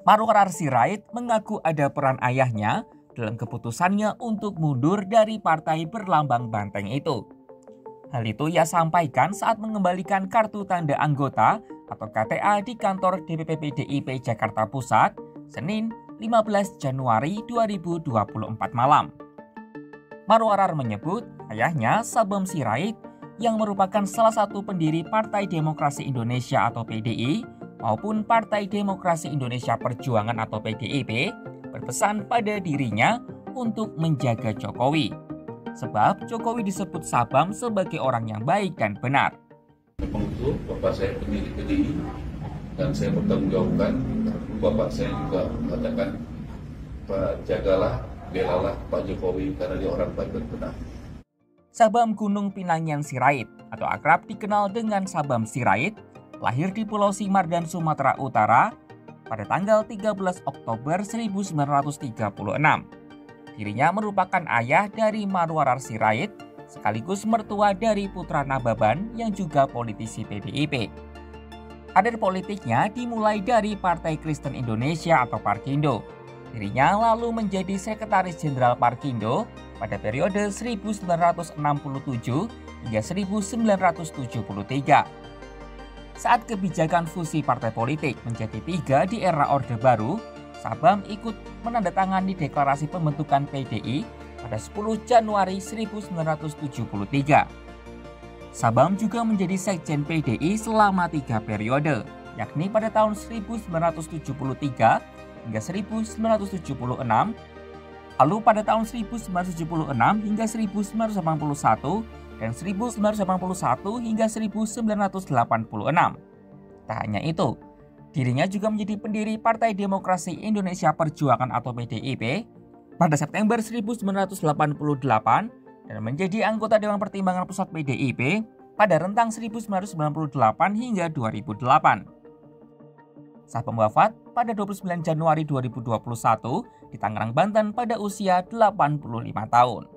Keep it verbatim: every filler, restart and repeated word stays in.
Marwarar Sirait mengaku ada peran ayahnya dalam keputusannya untuk mundur dari partai berlambang banteng itu. Hal itu ia sampaikan saat mengembalikan kartu tanda anggota atau K T A di kantor D P P P D I P Jakarta Pusat, Senin lima belas Januari dua ribu dua puluh empat malam. Marwarar menyebut ayahnya Sabam Sirait yang merupakan salah satu pendiri Partai Demokrasi Indonesia atau P D I maupun Partai Demokrasi Indonesia Perjuangan atau P D I P berpesan pada dirinya untuk menjaga Jokowi. Sebab Jokowi disebut Sabam sebagai orang yang baik dan benar. Memang itu bapak saya pendiri P D I dan saya bertanggungjawabkan. Bapak saya juga mengatakan, Pak jagalah, belalah Pak Jokowi karena dia orang baik dan benar. Sabam Gunung Pinangan Sirait atau akrab dikenal dengan Sabam Sirait lahir di Pulau Simar dan Sumatera Utara pada tanggal tiga belas Oktober seribu sembilan ratus tiga puluh enam. Dirinya merupakan ayah dari Marwarar Sirait sekaligus mertua dari Putra Nababan yang juga politisi P D I P. Karir politiknya dimulai dari Partai Kristen Indonesia atau Parkindo. Dirinya lalu menjadi Sekretaris Jenderal Parkindo pada periode seribu sembilan ratus enam puluh tujuh hingga seribu sembilan ratus tujuh puluh tiga. Saat kebijakan fusi partai politik menjadi tiga di era Orde Baru, Sabam ikut menandatangani deklarasi pembentukan P D I pada sepuluh Januari seribu sembilan ratus tujuh puluh tiga. Sabam juga menjadi Sekjen P D I selama tiga periode, yakni pada tahun seribu sembilan ratus tujuh puluh tiga hingga seribu sembilan ratus tujuh puluh enam, lalu pada tahun seribu sembilan ratus tujuh puluh enam hingga seribu sembilan ratus delapan puluh satu, dan seribu sembilan ratus delapan puluh satu hingga seribu sembilan ratus delapan puluh enam. Tak hanya itu, dirinya juga menjadi pendiri Partai Demokrasi Indonesia Perjuangan atau P D I P pada September seribu sembilan ratus delapan puluh delapan dan menjadi anggota Dewan Pertimbangan Pusat P D I P pada rentang seribu sembilan ratus sembilan puluh delapan hingga dua ribu delapan. Sabam wafat pada dua puluh sembilan Januari dua ribu dua puluh satu di Tangerang, Banten pada usia delapan puluh lima tahun.